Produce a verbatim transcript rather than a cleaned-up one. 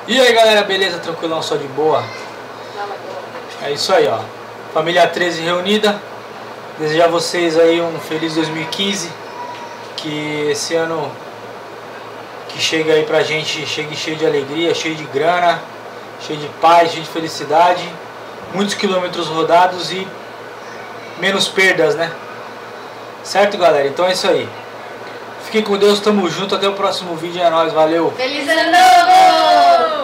E aí galera, beleza? Tranquilão, só de boa? É isso aí, ó. Família treze reunida. Desejar a vocês aí um feliz dois mil e quinze. Que esse ano que chega aí pra gente chegue cheio de alegria, cheio de grana, cheio de paz, cheio de felicidade. Muitos quilômetros rodados e menos perdas, né? Certo, galera? Então é isso aí. Fiquem com Deus, tamo junto, até o próximo vídeo, é nóis, valeu! Feliz ano novo!